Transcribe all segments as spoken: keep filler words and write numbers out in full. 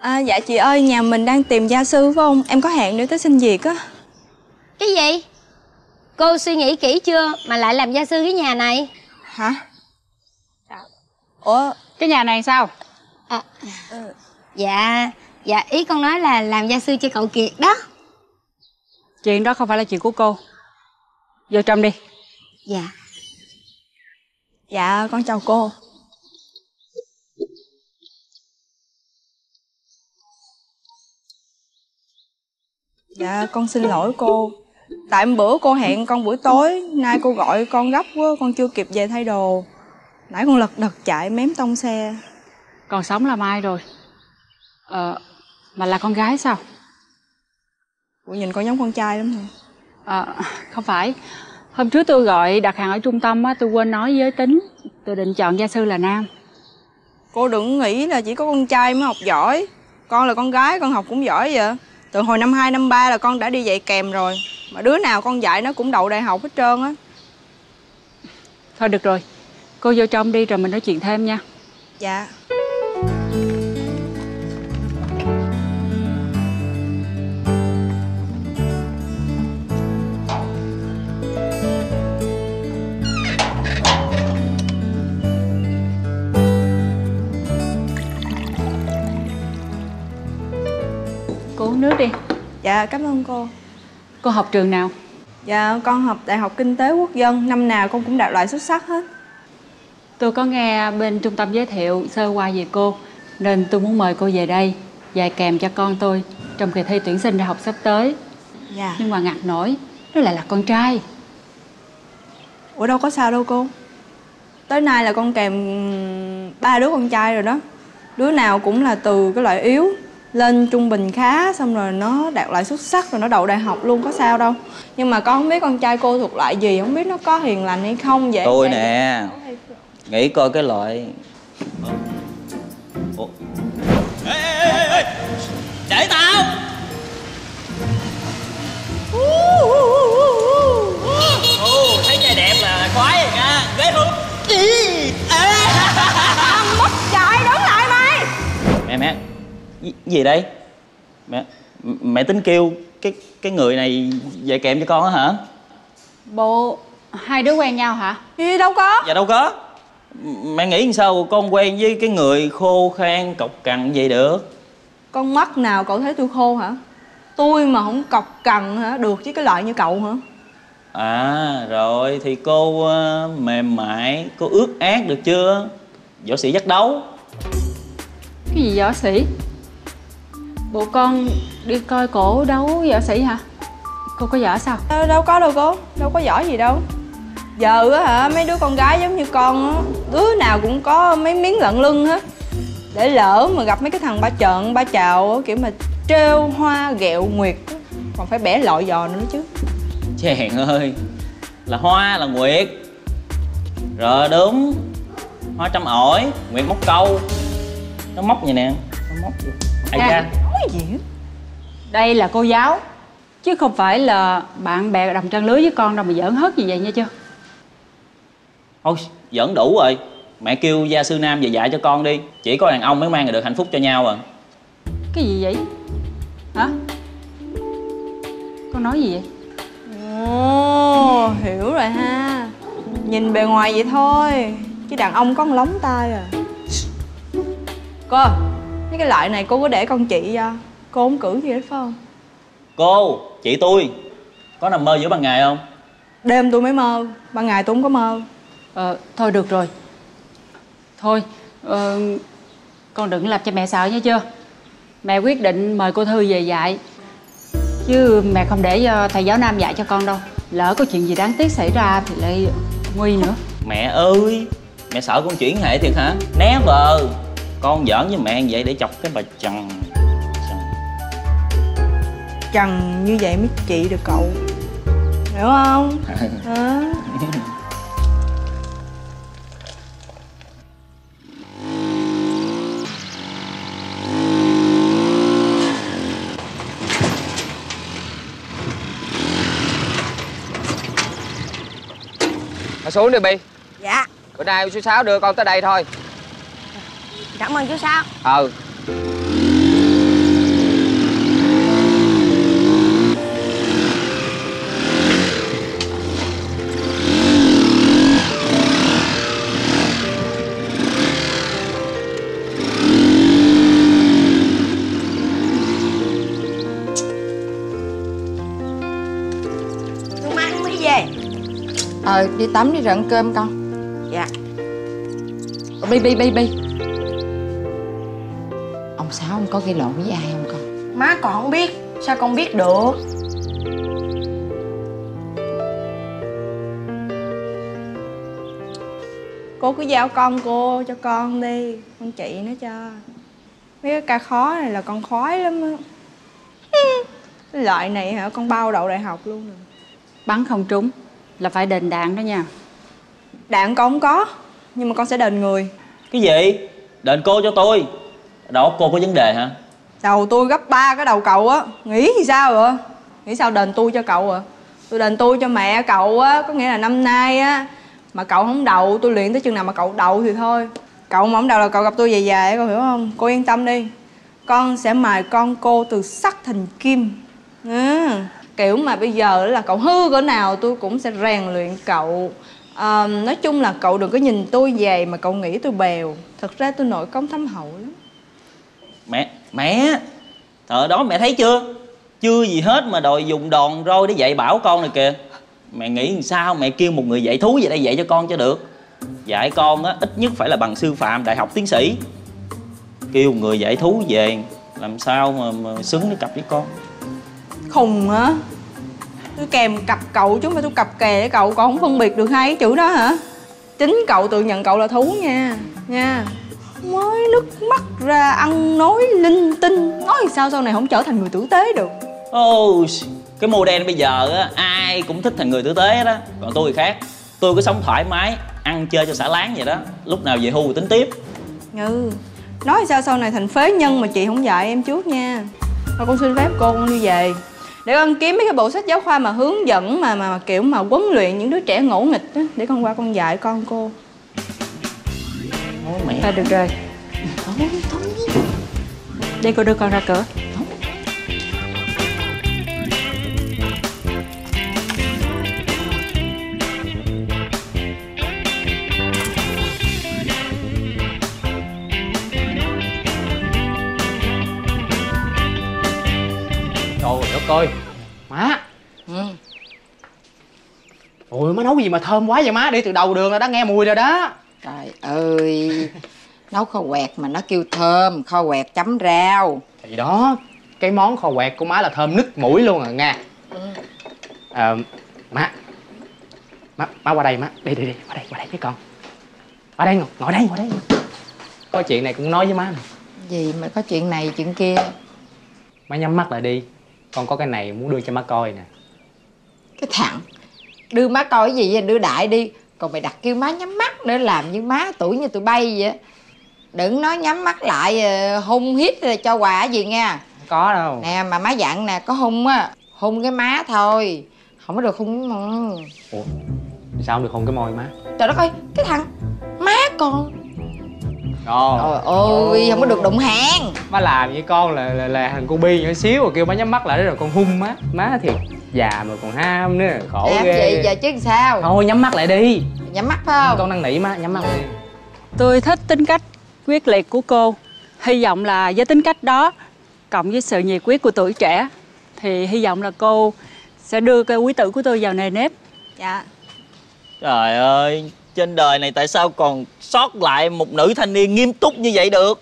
À, dạ chị ơi, nhà mình đang tìm gia sư phải không? Em có hẹn để tới xin việc á. Cái gì? Cô suy nghĩ kỹ chưa mà lại làm gia sư cái nhà này? Hả? Ủa? Cái nhà này sao? À, ừ. Dạ, dạ ý con nói là làm gia sư cho cậu Kiệt đó. Chuyện đó không phải là chuyện của cô. Vô trong đi. Dạ. Dạ, con chào cô. Dạ, con xin lỗi cô. Tại bữa cô hẹn con buổi tối, nay cô gọi con gấp quá, con chưa kịp về thay đồ. Nãy con lật đật chạy mém tông xe. Còn sống là mai rồi. Ờ, mà là con gái sao? Ủa, nhìn con giống con trai lắm hả? Ờ, không phải. Hôm trước tôi gọi đặt hàng ở trung tâm á, tôi quên nói giới tính. Tôi định chọn gia sư là nam. Cô đừng nghĩ là chỉ có con trai mới học giỏi. Con là con gái, con học cũng giỏi vậy. Từ hồi năm hai, năm ba là con đã đi dạy kèm rồi. Mà đứa nào con dạy nó cũng đậu đại học hết trơn á. Thôi được rồi, cô vô trong đi rồi mình nói chuyện thêm nha. Dạ. Cô uống nước đi. Dạ, cảm ơn cô. Cô học trường nào? Dạ, con học Đại học Kinh tế Quốc dân. Năm nào con cũng đạt loại xuất sắc hết. Tôi có nghe bên trung tâm giới thiệu sơ qua về cô, nên tôi muốn mời cô về đây dạy kèm cho con tôi trong kỳ thi tuyển sinh đại học sắp tới. Dạ. Nhưng mà ngặt nổi, nó lại là con trai. Ủa đâu có sao đâu cô. Tới nay là con kèm ba đứa con trai rồi đó. Đứa nào cũng là từ cái loại yếu lên trung bình khá, xong rồi nó đạt loại xuất sắc, rồi nó đậu đại học luôn, có sao đâu. Nhưng mà con không biết con trai cô thuộc loại gì, không biết nó có hiền lành hay không vậy. Tôi nè, nghĩ coi cái loại. Ủa? Ê, ê, ê, ê. Để tao. Ồ, thấy trai đẹp là khoái rồi nha, ghê không? Mất chạy, đứng lại mày. Mẹ mẹ, gì, gì đây? Mẹ, mẹ tính kêu cái cái người này dạy kèm cho con á hả? Bộ hai đứa quen nhau hả? Gì đâu có. Dạ đâu có. Mẹ nghĩ sao con quen với cái người khô khan cọc cằn vậy được? Con mắt nào cậu thấy tôi khô hả? Tôi mà không cọc cằn hả, được với cái loại như cậu hả? À rồi thì cô uh, mềm mại, cô ướt át được chưa? Võ sĩ dắt đấu. Cái gì võ sĩ? Bộ con đi coi cổ đấu võ sĩ hả? Cô có giỏi sao? À, đâu có đâu cô, đâu có giỏi gì đâu. Giờ á hả, mấy đứa con gái giống như con á, đứa nào cũng có mấy miếng lận lưng hết. Để lỡ mà gặp mấy cái thằng ba trợn ba chào kiểu mà trêu hoa ghẹo nguyệt, còn phải bẻ lội giò nữa chứ. Chàng ơi, là hoa là nguyệt. Rồi đúng, hoa trăm ổi, nguyệt móc câu. Nó móc vậy nè, nó móc vậy. Ai À, ra? Nói gì á? Đây là cô giáo, chứ không phải là bạn bè đồng trang lứa với con đâu mà giỡn hớt gì vậy nha chưa? Thôi, giỡn đủ rồi. Mẹ kêu gia sư nam về dạy cho con đi. Chỉ có đàn ông mới mang được hạnh phúc cho nhau à. Cái gì vậy? Hả? Con nói gì vậy? Ồ, hiểu rồi ha. Nhìn bề ngoài vậy thôi, chứ đàn ông có một lóng tay à. Cô, mấy cái loại này cô có để con chị cho. Cô không cử gì hết phải không? Cô, chị tôi có nằm mơ giữa ban ngày không? Đêm tôi mới mơ, ban ngày tôi không có mơ. Ờ, thôi được rồi. Thôi, ờ, con đừng làm cho mẹ sợ nha chưa? Mẹ quyết định mời cô Thư về dạy, chứ mẹ không để cho thầy giáo nam dạy cho con đâu. Lỡ có chuyện gì đáng tiếc xảy ra thì lại nguy nữa. Mẹ ơi, mẹ sợ con chuyển hệ thiệt hả? Né vờ. Con giỡn với mẹ vậy để chọc cái bà Trần. Trần như vậy mới trị được cậu, hiểu không? Hả? Thôi xuống đi Bi. Dạ. Bữa nay chú Sáu đưa con tới đây thôi. Cảm ơn chú Sáu. Ừ. Ờ đi tắm đi rồi ăn cơm con. Dạ. Bi Bi Bi Bi, ông Sáu ông có gây lộn với ai không con? Má còn không biết, sao con biết được? Cô cứ giao con cô cho con đi, con chị nó cho. Mấy cái ca khó này là con khoái lắm á. Cái loại này hả, con bao đậu đại học luôn rồi. Bắn không trúng là phải đền đạn đó nha. Đạn con không có, nhưng mà con sẽ đền người. Cái gì? Đền cô cho tôi? Đó, cô có vấn đề hả? Đầu tôi gấp ba cái đầu cậu á, nghĩ thì sao vậy? Nghĩ sao đền tôi cho cậu à? Tôi đền tôi cho mẹ cậu á, có nghĩa là năm nay á mà cậu không đậu, tôi luyện tới chừng nào mà cậu đậu thì thôi. Cậu mà không đậu là cậu gặp tôi dài dài, con hiểu không? Cô yên tâm đi, con sẽ mài con cô từ sắt thành kim à, kiểu mà bây giờ là cậu hư cỡ nào tôi cũng sẽ rèn luyện cậu. À, nói chung là cậu đừng có nhìn tôi dày mà cậu nghĩ tôi bèo. Thật ra tôi nội công thâm hậu lắm. Mẹ, mẹ thời đó mẹ thấy chưa? Chưa gì hết mà đòi dùng đòn roi để dạy bảo con này kìa. Mẹ nghĩ làm sao mẹ kêu một người dạy thú về đây dạy cho con cho được. Dạy con á ít nhất phải là bằng sư phạm đại học tiến sĩ. Kêu người dạy thú về làm sao mà, mà xứng với cặp với con. Khùng hả? Tôi kèm cặp cậu chứ mà tôi cặp kè với cậu, cậu không phân biệt được hai cái chữ đó hả? Chính cậu tự nhận cậu là thú nha. Nha. Mới nước mắt ra ăn nói linh tinh. Nói sao sau này không trở thành người tử tế được. Ồ, oh, cái model bây giờ á ai cũng thích thành người tử tế đó. Còn tôi thì khác. Tôi cứ sống thoải mái, ăn chơi cho xả láng vậy đó. Lúc nào về hưu thì tính tiếp. Ừ. Nói sao sau này thành phế nhân mà chị không dạy em trước nha. Thôi con xin phép cô, con đi về. Để con kiếm mấy cái bộ sách giáo khoa mà hướng dẫn mà mà, mà kiểu mà huấn luyện những đứa trẻ ngỗ nghịch á, để con qua con dạy con cô. Ôi mẹ. Thôi được rồi. Đi cô đưa con ra cửa. Trời đất ơi, má. Ừ. Ôi má nấu gì mà thơm quá vậy má, đi từ đầu đường là đã nghe mùi rồi đó. Trời ơi, nấu kho quẹt mà nó kêu thơm, kho quẹt chấm rau. Thì đó, cái món kho quẹt của má là thơm nức mũi luôn à nha. Ừ. À, má, má, má qua đây má, đi đi đi, qua đây, qua đây với con. Ở đây, ngồi, ngồi đây, ngồi đây. Có chuyện này cũng nói với má nè. Gì mà có chuyện này chuyện kia. Má nhắm mắt lại đi, con có cái này muốn đưa cho má coi nè. Cái thằng đưa má coi cái gì vậy, đưa đại đi. Còn mày đặt kêu má nhắm mắt nữa, làm như má tuổi như tụi bay vậy. Đừng nói nhắm mắt lại hung hít cho quà gì nha. Không có đâu. Nè mà má dặn nè, có hung á, hung cái má thôi, không có được hung cái môi. Ủa, sao không được hôn cái môi má? Trời đất ơi, cái thằng má con. Ồ. Trời ơi, không có được đụng hàng. Má làm với con là là, là thằng cô Bi nhỏ xíu rồi kêu má nhắm mắt lại rồi con hung má. Má thiệt già mà còn ham nữa, khổ Em ghê. gì giờ chứ sao? Thôi nhắm mắt lại đi. Nhắm mắt phải không? Con năn nỉ má, nhắm mắt lại đi. Tôi thích tính cách quyết liệt của cô. Hy vọng là với tính cách đó cộng với sự nhiệt huyết của tuổi trẻ thì hy vọng là cô sẽ đưa cái quý tử của tôi vào nề nếp. Dạ. Trời ơi, trên đời này tại sao còn sót lại một nữ thanh niên nghiêm túc như vậy được?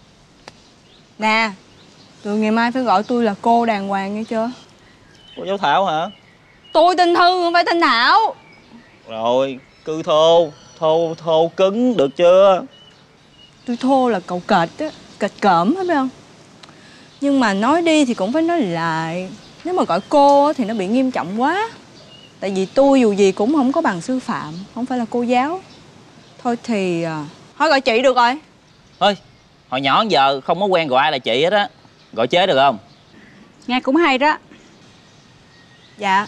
Nè, từ ngày mai phải gọi tôi là cô đàng hoàng nghe chưa? Cô giáo Thảo hả? Tôi tên Thư không phải tên Thảo. Rồi, cứ thô, thô, thô cứng được chưa? Tôi thô là cậu kệch á, kệch cỡm hết biết không? Nhưng mà nói đi thì cũng phải nói lại. Nếu mà gọi cô á thì nó bị nghiêm trọng quá. Tại vì tôi dù gì cũng không có bằng sư phạm, không phải là cô giáo. Thôi thì thôi gọi chị được rồi. Thôi, hồi nhỏ đến giờ không có quen gọi ai là chị hết á. Gọi chế được không? Nghe cũng hay đó. Dạ.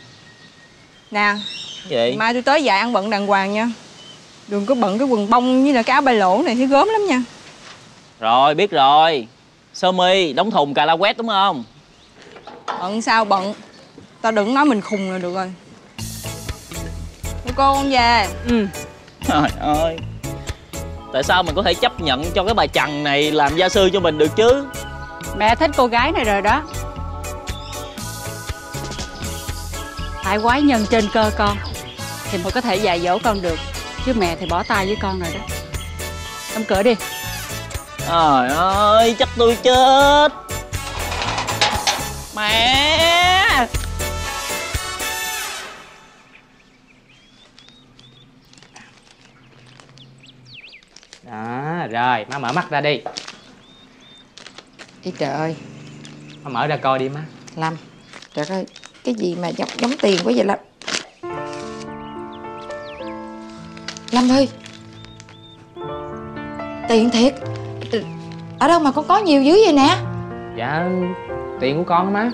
Nè, Gì? mai tôi tới dạy ăn bận đàng hoàng nha. Đừng có bận cái quần bông với là cái áo ba lỗ này thì gớm lắm nha. Rồi, biết rồi. Sơ mi, đóng thùng cà la quét đúng không? Bận sao bận. Tao đừng nói mình khùng là được rồi. Cô con về. Ừ. Trời ơi, tại sao mình có thể chấp nhận cho cái bà chằn này làm gia sư cho mình được chứ? Mẹ thích cô gái này rồi đó. Tại quái nhân trên cơ con. thì mới có thể dạy dỗ con được. Chứ mẹ thì bỏ tay với con rồi đó. Đóng cửa đi. Trời ơi, chắc tôi chết. Mẹ. Đó, rồi, má mở mắt ra đi. Ý trời ơi. Má mở ra coi đi má. Lâm, trời ơi, cái gì mà giống, giống tiền quá vậy Lâm? Lâm ơi, tiền thiệt. Ở đâu mà con có nhiều dữ vậy nè? Dạ, tiền của con má.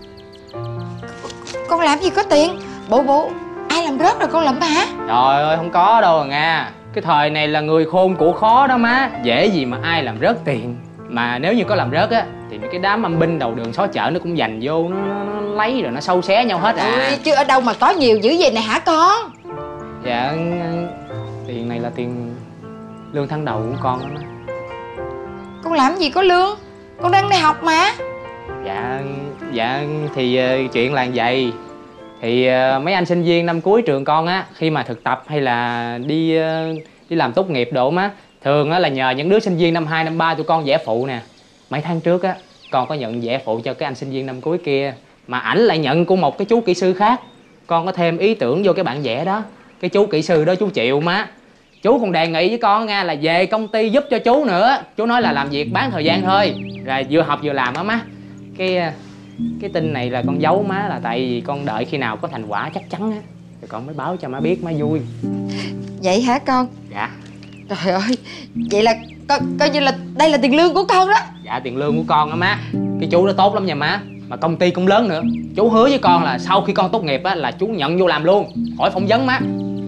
Con làm gì có tiền? Bộ bộ ai làm rớt rồi con lụm hả? Trời ơi, không có đâu à Nga. Cái thời này là người khôn của khó đó má. Dễ gì mà ai làm rớt tiền. Mà nếu như có làm rớt á thì mấy cái đám âm binh đầu đường xó chợ nó cũng dành vô, nó, nó, nó lấy rồi nó sâu xé nhau hết à. Ôi, chứ ở đâu mà có nhiều dữ vậy nè hả con? Dạ, tiền này là tiền lương tháng đầu của con đó má. Con làm gì có lương? Con đang đi học mà. Dạ, dạ thì uh, chuyện là vậy. Thì uh, mấy anh sinh viên năm cuối trường con á, khi mà thực tập hay là đi uh, đi làm tốt nghiệp độ má, thường á là nhờ những đứa sinh viên năm hai, năm ba tụi con vẽ phụ nè. Mấy tháng trước á, con có nhận vẽ phụ cho cái anh sinh viên năm cuối kia, mà ảnh lại nhận của một cái chú kỹ sư khác. Con có thêm ý tưởng vô cái bản vẽ đó. Cái chú kỹ sư đó chú chịu má. Chú còn đề nghị với con nha là về công ty giúp cho chú nữa. Chú nói là làm việc bán thời gian thôi, rồi vừa học vừa làm á má. Cái cái tin này là con giấu má là tại vì con đợi khi nào có thành quả chắc chắn á rồi con mới báo cho má biết má vui. Vậy hả con? Dạ. Trời ơi, vậy là co, coi như là đây là tiền lương của con đó. Dạ, tiền lương của con á má. Cái chú đó tốt lắm nha má. Mà công ty cũng lớn nữa. Chú hứa với con là sau khi con tốt nghiệp á là chú nhận vô làm luôn, khỏi phỏng vấn má.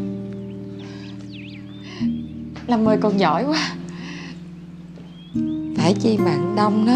Lâm ơi, con giỏi quá. Phải chi bạn Đông nó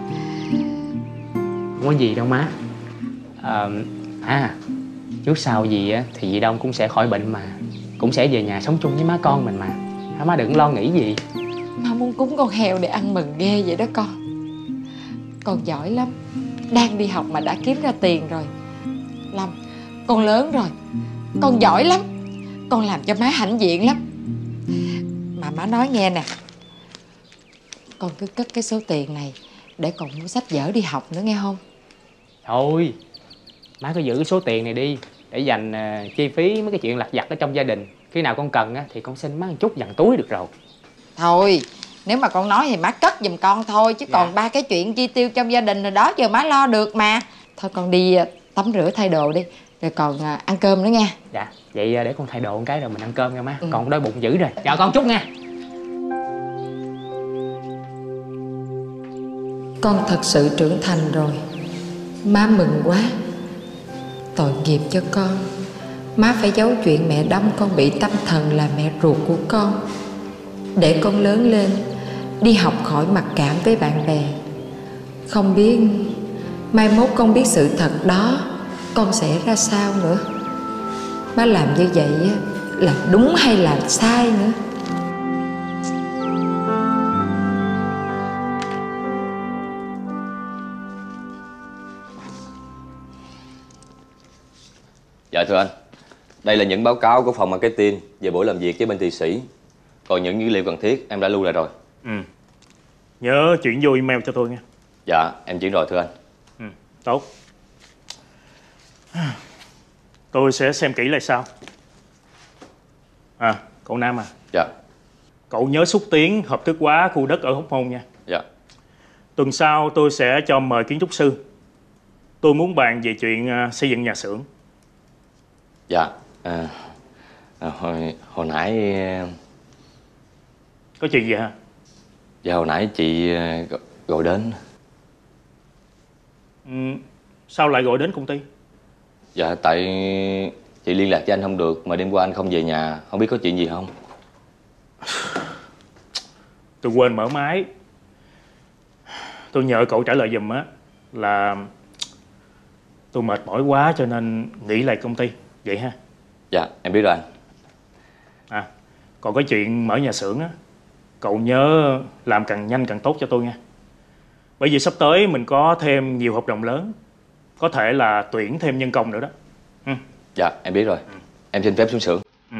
Không có gì đâu má. À, à trước sau gì á thì dì Đông cũng sẽ khỏi bệnh mà, cũng sẽ về nhà sống chung với má con mình mà. Má đừng lo nghĩ gì. má muốn cúng con heo để ăn mừng ghê vậy đó con. Con giỏi lắm, đang đi học mà đã kiếm ra tiền rồi. Lâm, con lớn rồi, con giỏi lắm, con làm cho má hãnh diện lắm. Mà má nói nghe nè, con cứ cất cái số tiền này để còn mua sách vở đi học nữa nghe không? Thôi, má cứ giữ cái số tiền này đi để dành uh, chi phí mấy cái chuyện lặt vặt ở trong gia đình. Khi nào con cần á thì con xin má một chút dằn túi được rồi. Thôi, nếu mà con nói thì má cất giùm con thôi. Chứ dạ. Còn ba cái chuyện chi tiêu trong gia đình rồi đó giờ má lo được mà. Thôi con đi tắm rửa thay đồ đi, rồi còn uh, ăn cơm nữa nha. Dạ, vậy để con thay đồ một cái rồi mình ăn cơm nha má. Ừ. Con đói bụng dữ rồi. Chào con chút nha. Con thật sự trưởng thành rồi, má mừng quá. Tội nghiệp cho con, má phải giấu chuyện mẹ đâm con bị tâm thần là mẹ ruột của con, để con lớn lên đi học khỏi mặc cảm với bạn bè. Không biết mai mốt con biết sự thật đó, con sẽ ra sao nữa. Má làm như vậy là đúng hay là sai nữa? Dạ thưa anh, đây là những báo cáo của phòng marketing về buổi làm việc với bên Thụy Sĩ. Còn những dữ liệu cần thiết em đã lưu lại rồi. Ừ. Nhớ chuyển vô email cho tôi nha. Dạ, em chuyển rồi thưa anh. Ừ, tốt. Tôi sẽ xem kỹ lại sau. À, cậu Nam à. Dạ. Cậu nhớ xúc tiến hợp thức hóa khu đất ở Hóc Môn nha. Dạ. Tuần sau tôi sẽ cho mời kiến trúc sư. Tôi muốn bàn về chuyện uh, xây dựng nhà xưởng. Dạ. À, à, hồi, hồi nãy... Có chuyện gì hả? Dạ, hồi nãy chị gọi đến. Ừ, sao lại gọi đến công ty? Dạ, tại chị liên lạc với anh không được, mà đêm qua anh không về nhà, không biết có chuyện gì không? Tôi quên mở máy. Tôi nhờ cậu trả lời giùm á là tôi mệt mỏi quá cho nên nghỉ lại công ty. Vậy ha? Dạ, em biết rồi anh. À, còn cái chuyện mở nhà xưởng á, cậu nhớ làm càng nhanh càng tốt cho tôi nha. Bởi vì sắp tới mình có thêm nhiều hợp đồng lớn, có thể là tuyển thêm nhân công nữa đó. Ừ. Dạ, em biết rồi. Ừ. Em xin phép xuống xưởng. Ừ.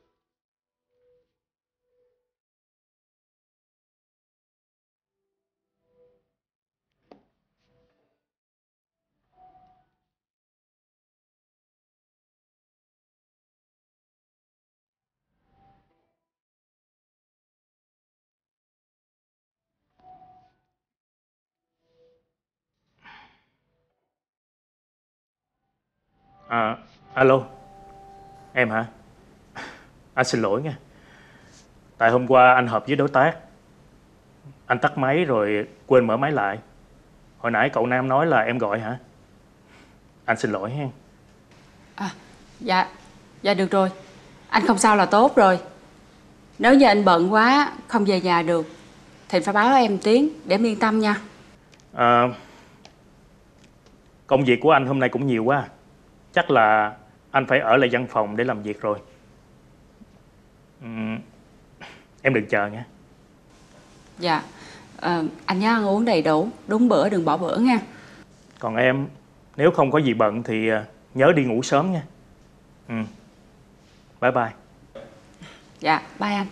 À, alo. Em hả? Anh xin lỗi nha. Tại hôm qua anh họp với đối tác, anh tắt máy rồi quên mở máy lại. Hồi nãy cậu Nam nói là em gọi hả? Anh xin lỗi hen. À, dạ, dạ được rồi. Anh không sao là tốt rồi. Nếu như anh bận quá, không về nhà được thì phải báo em tiếng để em yên tâm nha. À, công việc của anh hôm nay cũng nhiều quá. Chắc là anh phải ở lại văn phòng để làm việc rồi. Uhm, em đừng chờ nha. Dạ, à, anh nhớ ăn uống đầy đủ, đúng bữa đừng bỏ bữa nha. Còn em, nếu không có gì bận thì nhớ đi ngủ sớm nha. Ừ. Bye bye. Dạ, bye anh.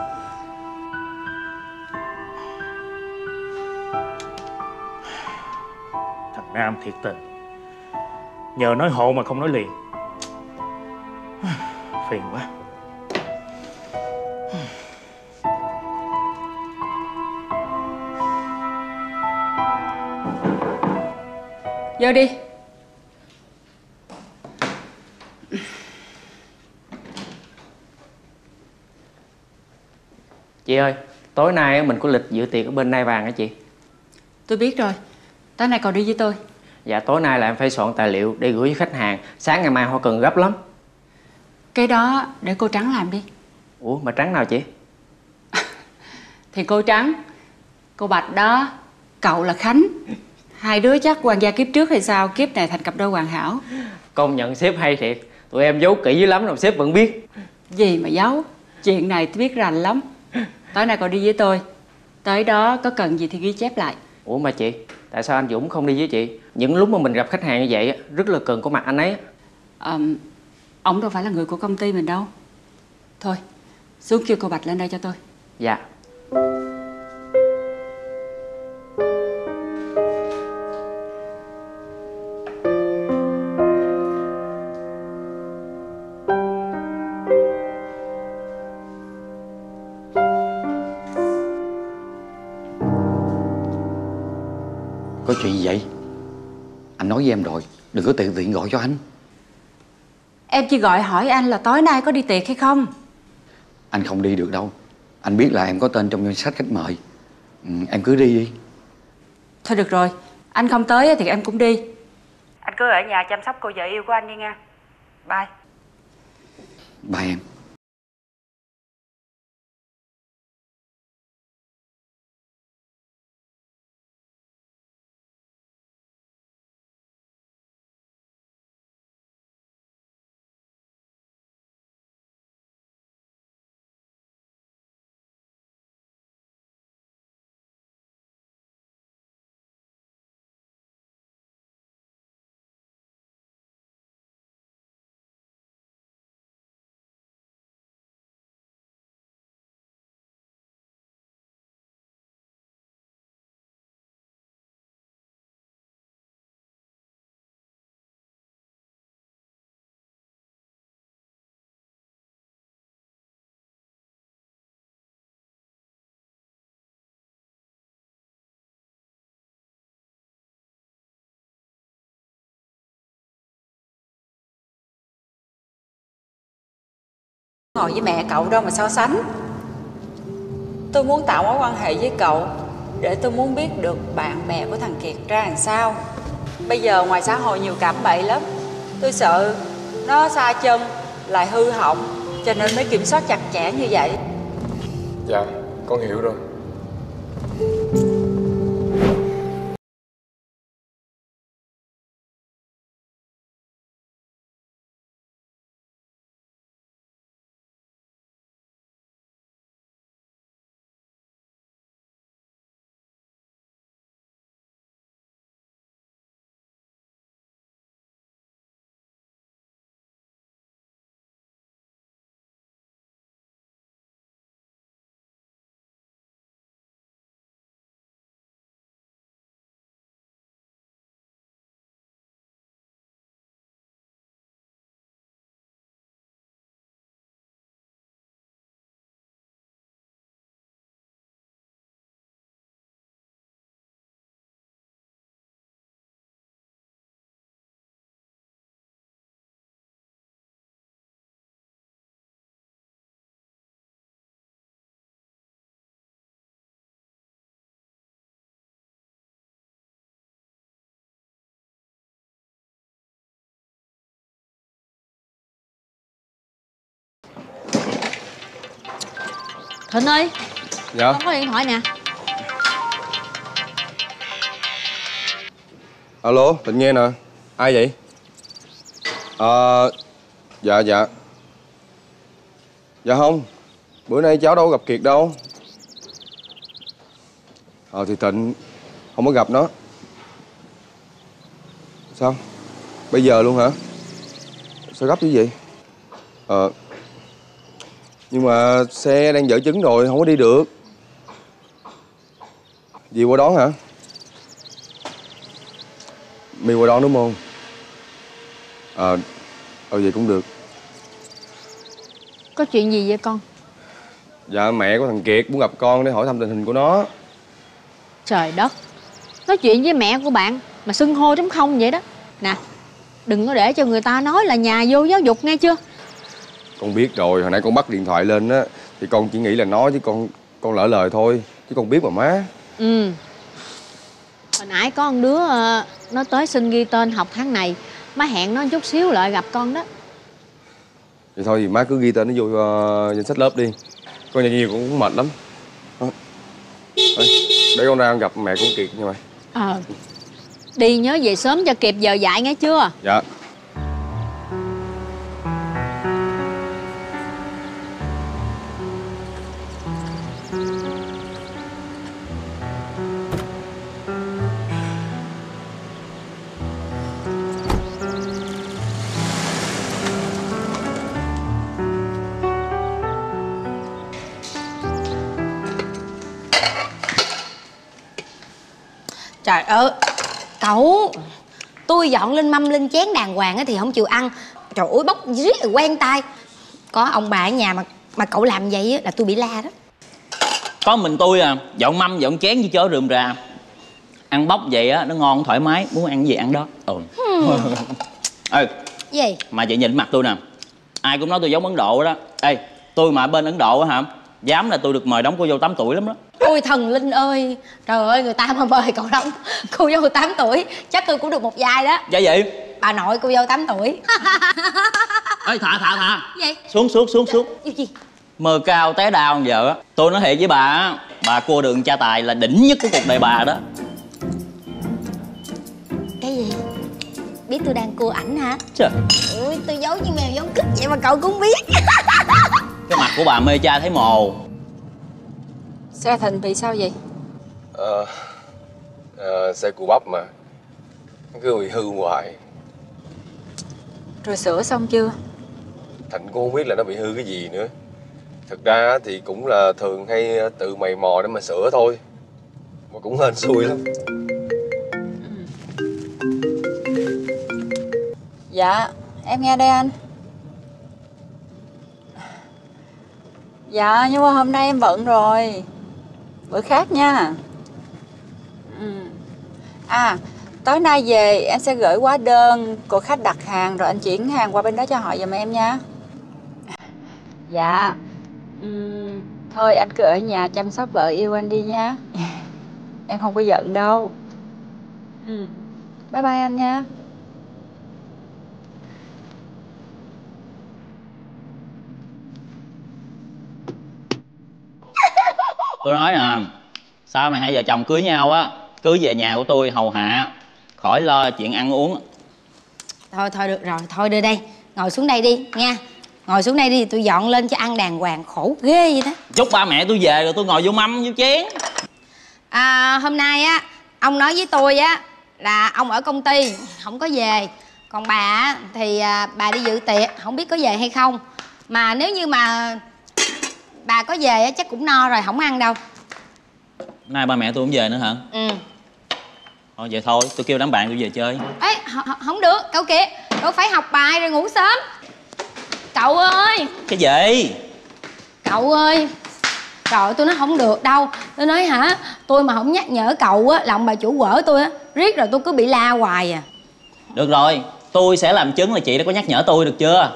Thằng Nam thiệt tình. Nhờ nói hộ mà không nói liền. Phiền quá. Vô đi. Chị ơi, tối nay mình có lịch dự tiệc ở bên Nai Vàng hả chị? Tôi biết rồi. Tối nay còn đi với tôi. Dạ tối nay là em phải soạn tài liệu để gửi với khách hàng. Sáng ngày mai họ cần gấp lắm. Cái đó để cô Trắng làm đi. Ủa mà Trắng nào chị? Thì cô Trắng, cô Bạch đó, cậu là Khánh. Hai đứa chắc quan gia kiếp trước hay sao, kiếp này thành cặp đôi hoàn hảo. Công nhận sếp hay thiệt. Tụi em giấu kỹ dữ lắm rồi sếp vẫn biết. Gì mà giấu, chuyện này tôi biết rành lắm. Tối nay còn đi với tôi. Tới đó có cần gì thì ghi chép lại. Ủa mà chị, tại sao anh Dũng không đi với chị? Những lúc mà mình gặp khách hàng như vậy rất là cần có mặt anh ấy. à, Ông đâu phải là người của công ty mình đâu. Thôi, xuống kêu cô Bạch lên đây cho tôi. Dạ. Có chuyện gì vậy? Anh nói với em rồi, đừng có tự tiện gọi cho anh. Em chỉ gọi hỏi anh là tối nay có đi tiệc hay không. Anh không đi được đâu. Anh biết là em có tên trong danh sách khách mời. ừ, Em cứ đi đi. Thôi được rồi, anh không tới thì em cũng đi. Anh cứ ở nhà chăm sóc cô vợ yêu của anh đi nha. Bye. Bye em. Ngồi với mẹ cậu đâu mà so sánh. Tôi muốn tạo mối quan hệ với cậu để tôi muốn biết được bạn bè của thằng Kiệt ra làm sao. Bây giờ ngoài xã hội nhiều cạm bậy lắm. Tôi sợ nó xa chân lại hư hỏng, cho nên mới kiểm soát chặt chẽ như vậy. Dạ, con hiểu rồi. Thịnh ơi. Dạ. Con có điện thoại nè. Alo, Thịnh nghe nè. Ai vậy? Ờ... À, dạ dạ. Dạ không. Bữa nay cháu đâu có gặp Kiệt đâu. Ờ thì Thịnh không có gặp nó. Sao? Bây giờ luôn hả? Sao gấp như vậy? Ờ... Nhưng mà xe đang dở chứng rồi, không có đi được. Dì qua đón hả? My qua đón đúng không? Ờ... Ờ vậy cũng được. Có chuyện gì vậy con? Dạ mẹ của thằng Kiệt muốn gặp con để hỏi thăm tình hình của nó. Trời đất. Nói chuyện với mẹ của bạn mà xưng hô chấm không vậy đó. Nè, đừng có để cho người ta nói là nhà vô giáo dục nghe chưa? Con biết rồi, hồi nãy con bắt điện thoại lên á thì con chỉ nghĩ là nó chứ con con lỡ lời thôi. Chứ con biết mà má. Ừ. Hồi nãy có con đứa nó tới xin ghi tên học tháng này. Má hẹn nó chút xíu lại gặp con đó. Vậy thôi thì má cứ ghi tên nó vô uh, danh sách lớp đi. Con nhà nhiều cũng mệt lắm. Thôi, để con ra gặp mẹ của Kiệt nha mày. Ờ. Đi nhớ về sớm cho kịp giờ dạy nghe chưa? Dạ. Trời ơi, cậu, tôi dọn lên mâm lên chén đàng hoàng thì không chịu ăn. Trời ơi, bốc riết rồi quen tay. Có ông bà ở nhà mà mà cậu làm vậy là tôi bị la đó. Có mình tôi à, dọn mâm dọn chén chứ chó rườm rà. Ăn bốc vậy á, nó ngon thoải mái, muốn ăn gì ăn đó. Ừ. Hmm. Ê, gì? Mà chị nhìn mặt tôi nè, ai cũng nói tôi giống Ấn Độ đó. Ê, tôi mà ở bên Ấn Độ á hả, dám là tôi được mời đóng cô dâu tám tuổi lắm đó. Ôi thần linh ơi, trời ơi, người ta mà mời cậu đóng cô dâu tám tuổi chắc tôi cũng được một vai đó. Dạ vậy? Bà nội cô dâu tám tuổi. Ê, thả thả thả. Gì? Xuống xuống xuống xuống. Gì gì? Mơ cao té đau giờ á. Tôi nói thiệt với bà á, bà cua đường cha tài là đỉnh nhất của cuộc đời bà đó. Cái gì? Biết tôi đang cua ảnh hả? Trời. Ui, tôi giấu như mèo giấu cứt vậy mà cậu cũng biết. Cái mặt của bà mê cha thấy mồ. Xe Thịnh bị sao vậy? Ờ... Ờ... Xe cù bắp mà. Nó cứ bị hư hoài. Rồi sửa xong chưa? Thịnh cũng không biết là nó bị hư cái gì nữa. Thực ra thì cũng là thường hay tự mày mò để mà sửa thôi. Mà cũng hên xui lắm. Dạ, em nghe đây anh. Dạ, nhưng mà hôm nay em bận rồi. Bữa khác nha. Ừ. À, tối nay về em sẽ gửi hóa đơn của khách đặt hàng rồi anh chuyển hàng qua bên đó cho họ giùm em nha. Dạ. Ừ, thôi anh cứ ở nhà chăm sóc vợ yêu anh đi nha. Em không có giận đâu. Ừ. Bye bye anh nha. Tôi nói nè, sao mà hai vợ chồng cưới nhau á, cưới về nhà của tôi hầu hạ, khỏi lo chuyện ăn uống. Thôi thôi được rồi, thôi đưa đây, ngồi xuống đây đi nha. Ngồi xuống đây đi, tôi dọn lên cho ăn đàng hoàng, khổ ghê vậy đó. Chúc ba mẹ tôi về rồi tôi ngồi vô mâm vô chén. À, hôm nay á, ông nói với tôi á là ông ở công ty, không có về. Còn bà á, thì à, bà đi dự tiệc, không biết có về hay không. Mà nếu như mà bà có về á, chắc cũng no rồi, không ăn đâu. Nay ba mẹ tôi không về nữa hả? Ừ. Thôi vậy thôi, tôi kêu đám bạn tôi về chơi. Ê, không được, cậu kìa, cậu phải học bài rồi ngủ sớm. Cậu ơi. Cái gì? Cậu ơi. Trời, tôi nói không được đâu. Tôi nói hả, tôi mà không nhắc nhở cậu á là ông bà chủ quở tôi á, riết rồi tôi cứ bị la hoài à. Được rồi, tôi sẽ làm chứng là chị đã có nhắc nhở tôi, được chưa?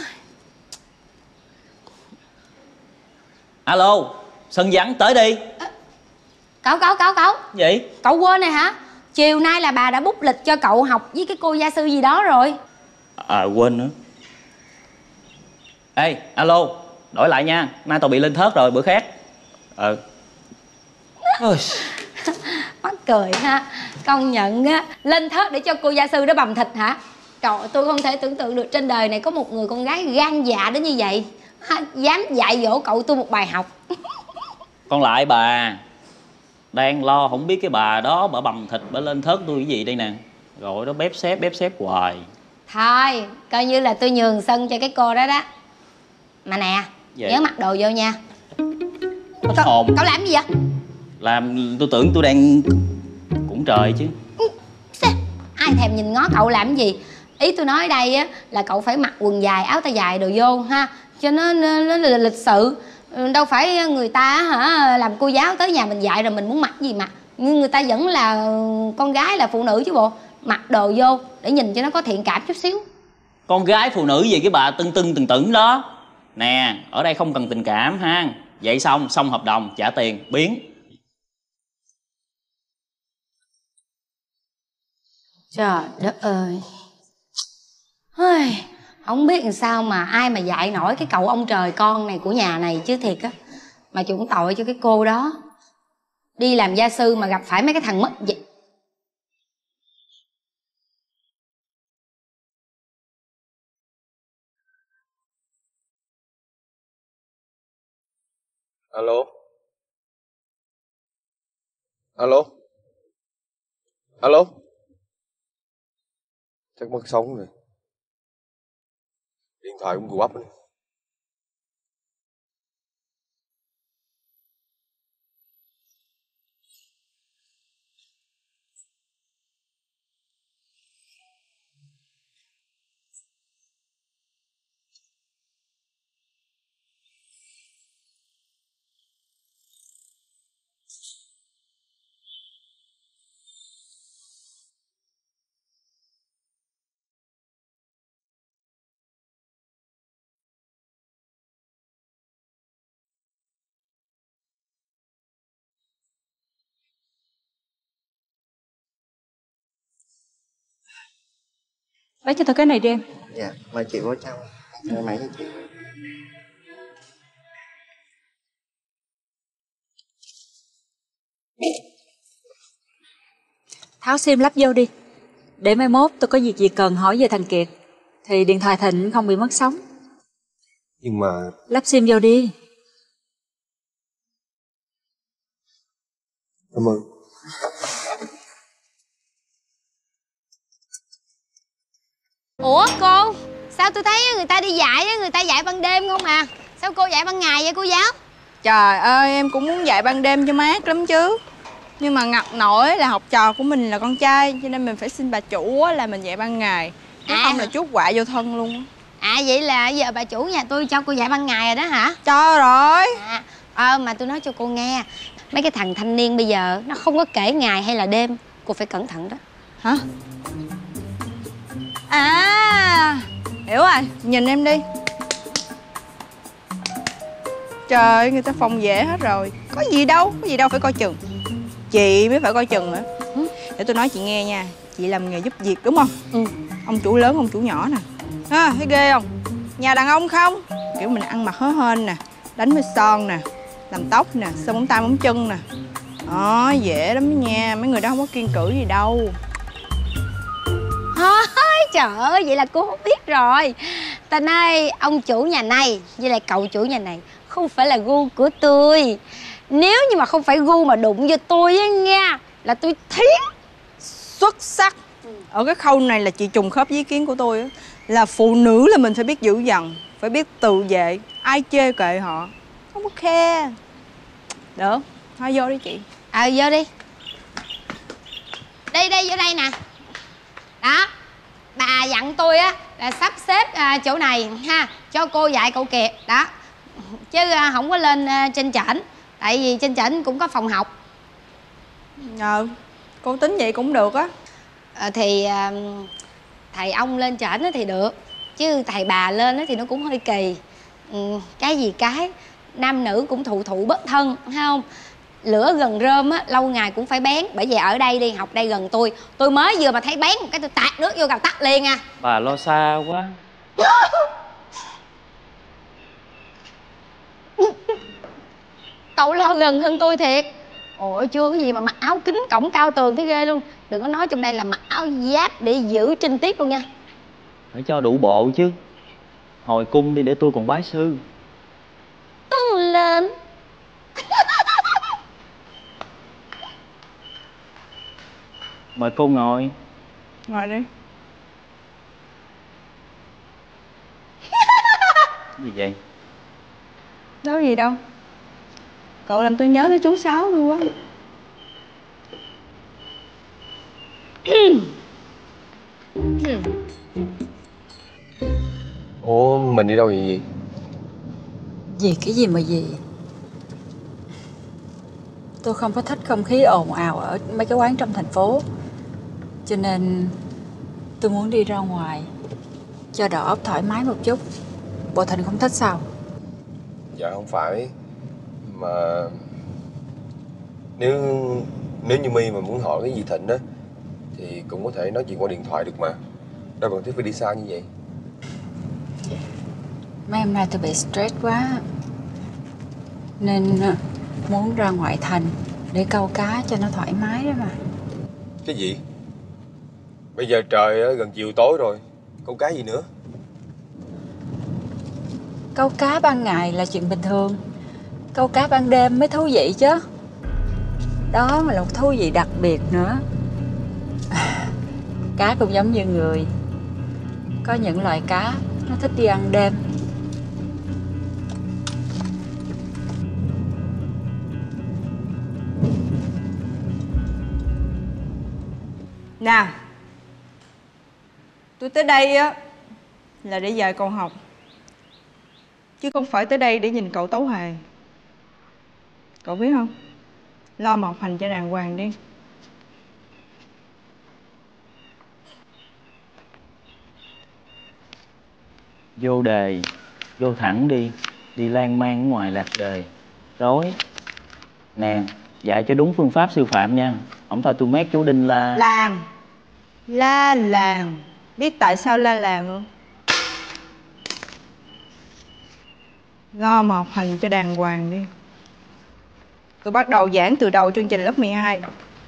Alo, sân vắng tới đi. À, cậu cậu cậu cậu Gì? Cậu quên rồi hả? Chiều nay là bà đã bút lịch cho cậu học với cái cô gia sư gì đó rồi. À quên nữa. Ê, alo, đổi lại nha, nay tao bị lên thớt rồi, bữa khác. Ừ. Ôi. Mắc cười ha. Công nhận á, lên thớt để cho cô gia sư đó bầm thịt hả? Trời ơi, tôi không thể tưởng tượng được trên đời này có một người con gái gan dạ đến như vậy ha, dám dạy dỗ cậu tôi một bài học. Con lại bà, đang lo không biết cái bà đó bà bầm thịt bà lên thớt tôi cái gì đây nè. Rồi đó bếp xếp bếp xếp hoài. Thôi coi như là tôi nhường sân cho cái cô đó đó. Mà nè, vậy? Nhớ mặc đồ vô nha. Hết hồn. Cậu làm gì vậy? Làm tôi tưởng tôi đang cũng trời chứ. Ai thèm nhìn ngó cậu làm gì. Ý tôi nói ở đây á là cậu phải mặc quần dài áo tay dài đồ vô ha, cho nó nó, nó lịch sự. Đâu phải người ta hả làm cô giáo tới nhà mình dạy rồi mình muốn mặc gì mặc. Nhưng người ta vẫn là con gái là phụ nữ chứ bộ. Mặc đồ vô để nhìn cho nó có thiện cảm chút xíu. Con gái phụ nữ gì cái bà tưng tưng từng tửng đó. Nè, ở đây không cần tình cảm ha. Vậy xong, xong hợp đồng, trả tiền, biến. Trời đất ơi. Không biết làm sao mà ai mà dạy nổi cái cậu ông trời con này của nhà này chứ thiệt á. Mà cũng tội cho cái cô đó. Đi làm gia sư mà gặp phải mấy cái thằng mất vậy. Alo. Alo. Alo. Chắc mất sóng rồi. Điện thoại cũng cù bắp rồi. Lấy cho tôi cái này đi em. Dạ, mời chị vô trong. Đưa máy cho chị. Tháo sim lắp vô đi. Để mai mốt tôi có việc gì cần hỏi về thằng Kiệt thì điện thoại Thịnh không bị mất sóng. Nhưng mà... Lắp sim vô đi. Cảm ơn. Ủa cô, sao tôi thấy người ta đi dạy người ta dạy ban đêm không à? Sao cô dạy ban ngày vậy cô giáo? Trời ơi, em cũng muốn dạy ban đêm cho mát lắm chứ. Nhưng mà ngặt nổi là học trò của mình là con trai, cho nên mình phải xin bà chủ là mình dạy ban ngày. Nếu à. không là chuốc họa vô thân luôn. À vậy là giờ bà chủ nhà tôi cho cô dạy ban ngày rồi đó hả? Cho rồi. À, à, mà tôi nói cho cô nghe, mấy cái thằng thanh niên bây giờ nó không có kể ngày hay là đêm. Cô phải cẩn thận đó. Hả? À, hiểu rồi, nhìn em đi. Trời, người ta phòng vệ hết rồi. Có gì đâu, có gì đâu phải coi chừng. Chị mới phải coi chừng nữa. Để tôi nói chị nghe nha. Chị làm nghề giúp việc đúng không? Ừ. Ông chủ lớn, ông chủ nhỏ nè. À, thấy ghê không? Nhà đàn ông không? Kiểu mình ăn mặc hớ hên nè, đánh với son nè, làm tóc nè, sơn móng tay móng chân nè. Đó, dễ lắm nha. Mấy người đó không có kiêng cữ gì đâu. Thôi, trời ơi, vậy là cô không biết rồi. Ta nói ông chủ nhà này với lại cậu chủ nhà này không phải là gu của tôi. Nếu như mà không phải gu mà đụng vô tôi á nha, là tôi thiến. Xuất sắc. Ở cái khâu này là chị trùng khớp với ý kiến của tôi á. Là phụ nữ là mình phải biết giữ dằn, phải biết tự vệ. Ai chê kệ họ, không có khe. Được, thôi vô đi chị. Ờ, à, vô đi. Đi, đi, vô đây nè. Đó, bà dặn tôi á là sắp xếp à, chỗ này ha, cho cô dạy cậu Kiệt. Đó, chứ à, không có lên à, trên trển. Tại vì trên trển cũng có phòng học. Ờ, cô tính vậy cũng được á. à, Thì à, thầy ông lên trển thì được, chứ thầy bà lên thì nó cũng hơi kỳ. ừ, Cái gì cái nam nữ cũng thụ thụ bất thân, thấy không? Lửa gần rơm á, lâu ngày cũng phải bén. Bởi vì ở đây đi, học đây gần tôi. Tôi mới vừa mà thấy bén một cái tôi tạt nước vô gào tắt liền à. Bà lo xa quá. Cậu lo gần hơn tôi thiệt. Ôi chưa cái gì mà mặc áo kính cổng cao tường thế ghê luôn. Đừng có nói trong đây là mặc áo giáp để giữ trinh tiết luôn nha. Phải cho đủ bộ chứ. Hồi cung đi để tôi còn bái sư. Tung lên. Mời cô ngồi. Ngồi đi. Gì vậy? Đâu gì đâu. Cậu làm tôi nhớ tới chú Sáu luôn á. Ủa mình đi đâu vậy gì? Gì cái gì mà gì? Tôi không có thích không khí ồn ào ở mấy cái quán trong thành phố. Cho nên tôi muốn đi ra ngoài cho đầu óc thoải mái một chút. Bộ Thành không thích sao? Dạ không phải. Mà Nếu Nếu như My mà muốn hỏi cái gì Thịnh á thì cũng có thể nói chuyện qua điện thoại được mà. Đâu cần thiết phải đi xa như vậy. Mấy hôm nay tôi bị stress quá nên muốn ra ngoại thành để câu cá cho nó thoải mái đó mà. Cái gì? Bây giờ trời gần chiều tối rồi, câu cá gì nữa? Câu cá ban ngày là chuyện bình thường, câu cá ban đêm mới thú vị chứ. Đó mà là một thú vị đặc biệt nữa. Cá cũng giống như người, có những loài cá nó thích đi ăn đêm. Nào, tôi tới đây á là để dạy cậu học, chứ không phải tới đây để nhìn cậu tấu hề. Cậu biết không? Lo mà học hành cho đàng hoàng đi. Vô đề, vô thẳng đi. Đi lan man ở ngoài lạc đề, rối. Nè, dạy cho đúng phương pháp sư phạm nha. Không thôi tôi mét chú Đinh la. Làng. La làng. Biết tại sao la làng không? Lo mà học hành cho đàng hoàng đi. Tôi bắt đầu giảng từ đầu chương trình lớp mười hai.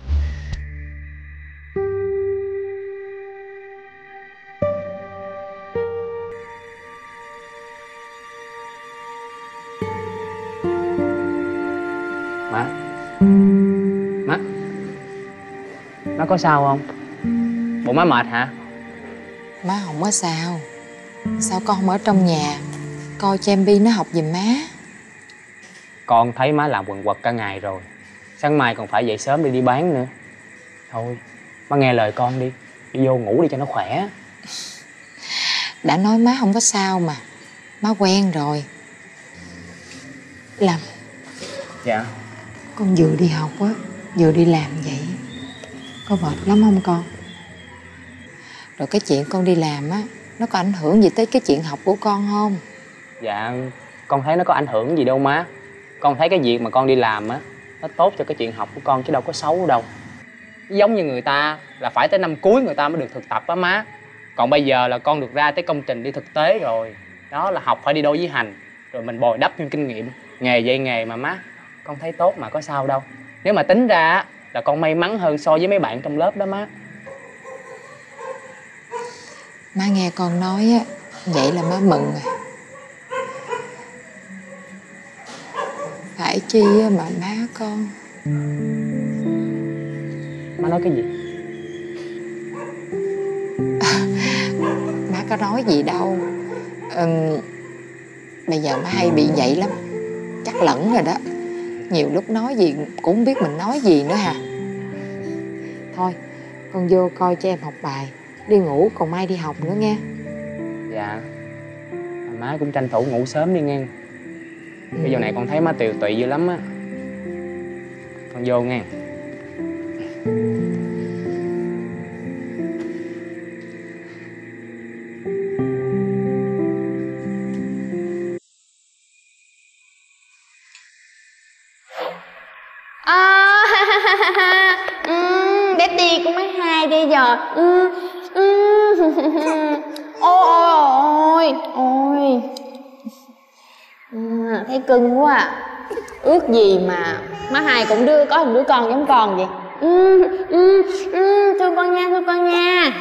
Má Má Má có sao không? Bộ má mệt hả? Má không có sao. Sao con không ở trong nhà coi cho em Bi nó học giùm má? Con thấy má làm quần quật cả ngày rồi, sáng mai còn phải dậy sớm đi đi bán nữa. Thôi má nghe lời con đi, đi vô ngủ đi cho nó khỏe. Đã nói má không có sao mà. Má quen rồi. Làm. Dạ. Con vừa đi học á, vừa đi làm vậy, có mệt lắm không con? Rồi cái chuyện con đi làm á, nó có ảnh hưởng gì tới cái chuyện học của con không? Dạ, con thấy nó có ảnh hưởng gì đâu má. Con thấy cái việc mà con đi làm á, nó tốt cho cái chuyện học của con chứ đâu có xấu đâu. Giống như người ta là phải tới năm cuối người ta mới được thực tập á má. Còn bây giờ là con được ra tới công trình đi thực tế rồi. Đó là học phải đi đôi với hành. Rồi mình bồi đắp thêm kinh nghiệm. Nghề dạy nghề mà má. Con thấy tốt mà có sao đâu. Nếu mà tính ra là con may mắn hơn so với mấy bạn trong lớp đó má. Má nghe con nói á, vậy là má mừng rồi. Phải chi mà má con. Má nói cái gì? Má có nói gì đâu. Ừm, bây giờ má hay bị vậy lắm. Chắc lẫn rồi đó. Nhiều lúc nói gì cũng không biết mình nói gì nữa hà. Thôi con vô coi cho em học bài, đi ngủ còn mai đi học nữa nghe. Dạ. Má cũng tranh thủ ngủ sớm đi nghe. Cái giờ này con thấy má tiều tụy dữ lắm á. Con vô nghe. À, uhm, bé Ti cũng mới hai đi rồi. Uhm, uhm. Ôi ôi ôi à, thấy cưng quá à. Ước gì mà má Hai cũng đưa có một đứa con giống con vậy. Ừ, ừ, ừ, thương con nha, thương con nha.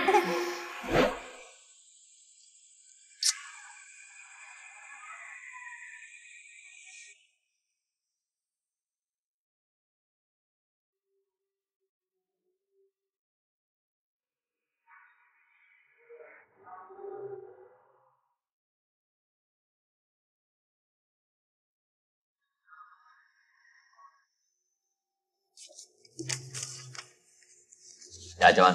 Dạ chào anh.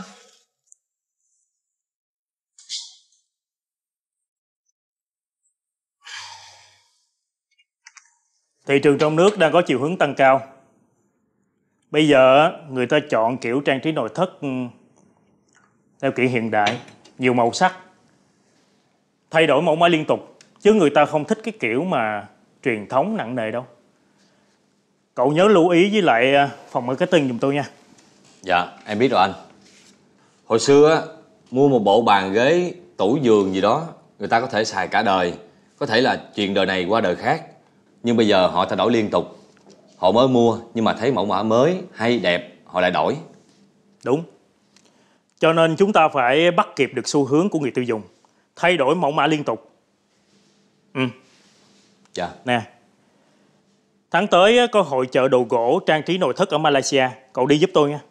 Thị trường trong nước đang có chiều hướng tăng cao. Bây giờ người ta chọn kiểu trang trí nội thất theo kiểu hiện đại, nhiều màu sắc, thay đổi mẫu mã liên tục, chứ người ta không thích cái kiểu mà truyền thống nặng nề đâu. Cậu nhớ lưu ý với lại phòng marketing giùm tôi nha. Dạ em biết rồi anh. Hồi xưa á, mua một bộ bàn ghế, tủ giường gì đó người ta có thể xài cả đời, có thể là truyền đời này qua đời khác. Nhưng bây giờ họ thay đổi liên tục. Họ mới mua nhưng mà thấy mẫu mã mới hay đẹp họ lại đổi. Đúng. Cho nên chúng ta phải bắt kịp được xu hướng của người tiêu dùng, thay đổi mẫu mã liên tục. Ừ. Dạ. Nè, tháng tới có hội chợ đồ gỗ trang trí nội thất ở Malaysia. Cậu đi giúp tôi nha.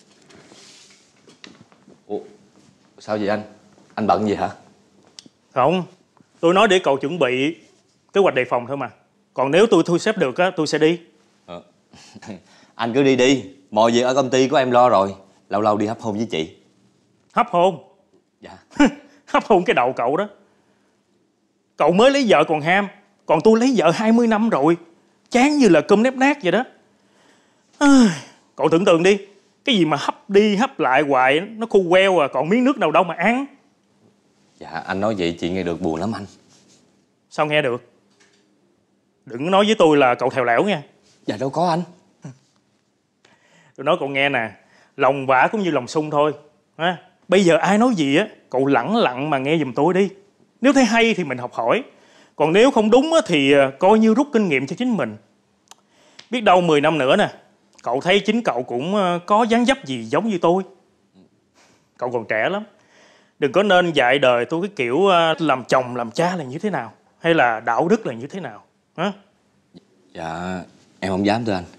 Ủa, sao vậy anh? Anh bận gì hả? Không, tôi nói để cậu chuẩn bị kế hoạch đề phòng thôi mà. Còn nếu tôi thu xếp được á, tôi sẽ đi. Ờ. Anh cứ đi đi. Mọi việc ở công ty của em lo rồi. Lâu lâu đi hấp hôn với chị. Hấp hôn? Dạ. Hấp hôn cái đầu cậu đó. Cậu mới lấy vợ còn ham. Còn tôi lấy vợ hai mươi năm rồi. Chán như là cơm nếp nát vậy đó. À, cậu tưởng tượng đi. Cái gì mà hấp đi hấp lại hoài, nó khô queo à. Còn miếng nước nào đâu mà ăn. Dạ anh nói vậy chị nghe được buồn lắm anh. Sao nghe được? Đừng nói với tôi là cậu thèo lẻo nha. Dạ đâu có anh. Tôi nói cậu nghe nè, lòng vả cũng như lòng sung thôi. À, bây giờ ai nói gì á, cậu lẳng lặng mà nghe giùm tôi đi. Nếu thấy hay thì mình học hỏi. Còn nếu không đúng á, thì coi như rút kinh nghiệm cho chính mình. Biết đâu mười năm nữa nè, cậu thấy chính cậu cũng có dáng dấp gì giống như tôi. Cậu còn trẻ lắm. Đừng có nên dạy đời tôi cái kiểu làm chồng làm cha là như thế nào, hay là đạo đức là như thế nào. Hả? Dạ em không dám thưa anh.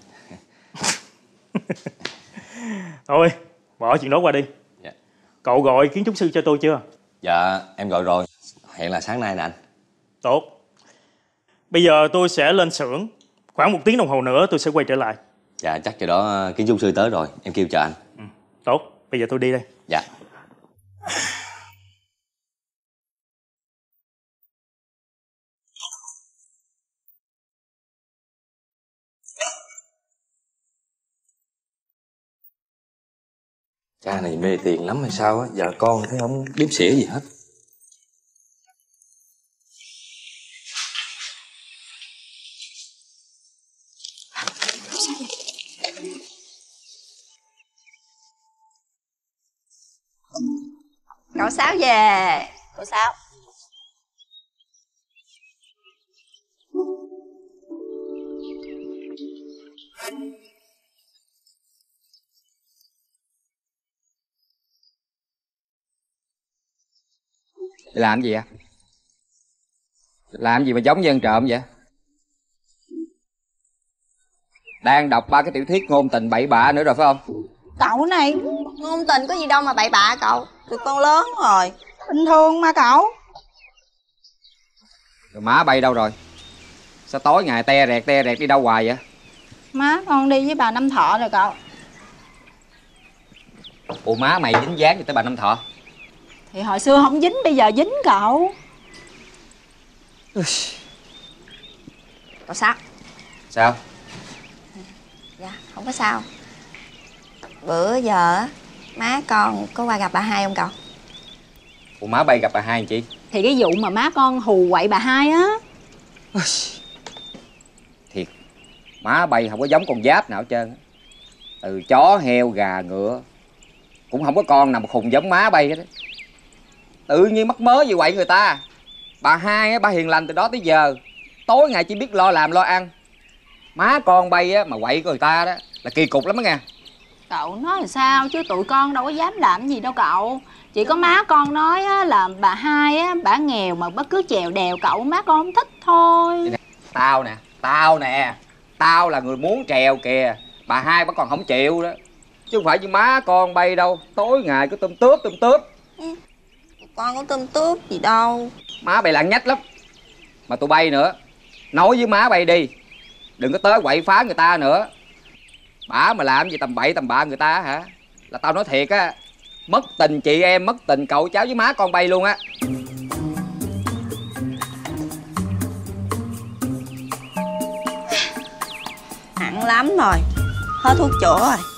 Thôi bỏ chuyện đó qua đi. Dạ. Cậu gọi kiến trúc sư cho tôi chưa? Dạ em gọi rồi. Hẹn là sáng nay nè anh. Tốt. Bây giờ tôi sẽ lên xưởng. Khoảng một tiếng đồng hồ nữa tôi sẽ quay trở lại. Dạ chắc giờ đó kiến trúc sư tới rồi. Em kêu chờ anh. Ừ. Tốt. Bây giờ tôi đi đây. Dạ. Cha này mê tiền lắm hay sao á. Giờ con thấy không đếm xỉa gì hết. Cậu Sáu về. Cậu Sáu. Làm gì vậy? Làm gì mà giống như ăn trộm vậy? Đang đọc ba cái tiểu thuyết ngôn tình bậy bạ nữa rồi phải không? Cậu này, ngôn tình có gì đâu mà bậy bạ cậu. Tụi con lớn rồi, bình thường mà cậu. Rồi má bay đâu rồi? Sao tối ngày te rẹt te rẹt đi đâu hoài vậy? Má con đi với bà Năm Thọ rồi cậu. Ủa má mày dính dáng gì tới bà Năm Thọ? Thì hồi xưa không dính, bây giờ dính cậu. Cậu sao? Sao? Dạ không có sao. Bữa giờ má con có qua gặp bà Hai không cậu? Ủa má bay gặp bà Hai làm chi? Thì cái vụ mà má con hù quậy bà Hai á. Thiệt, má bay không có giống con giáp nào hết trơn. Từ chó, heo, gà, ngựa cũng không có con nào mà khùng giống má bay hết. Tự nhiên mắc mớ gì quậy người ta. Bà Hai á, bà hiền lành từ đó tới giờ, tối ngày chỉ biết lo làm lo ăn. Má con bay á mà quậy của người ta đó là kỳ cục lắm đó nghe. Cậu nói là sao chứ tụi con đâu có dám làm gì đâu cậu. Chỉ có má con nói á, là bà hai á, bà nghèo mà bất cứ chèo đèo cậu, má con không thích thôi. Tao nè, tao nè, tao là người muốn trèo kìa. Bà hai bà còn không chịu đó. Chứ không phải như má con bay đâu. Tối ngày cứ tôm tướp tôm tướp. Ừ. Con có tôm tướp gì đâu. Má bay lặng nhách lắm. Mà tụi bay nữa, nói với má bay đi, đừng có tới quậy phá người ta nữa. Bả mà làm gì tầm bậy tầm bạ người ta hả, là tao nói thiệt á, mất tình chị em, mất tình cậu cháu với má con bay luôn á. Nặng lắm rồi, hết thuốc chữa rồi.